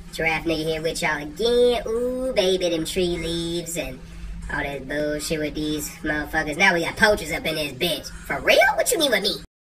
Giraffe nigga here with y'all again. Ooh, baby, them tree leaves and all that bullshit with these motherfuckers. Now we got poachers up in this bitch. For real? What you mean with me?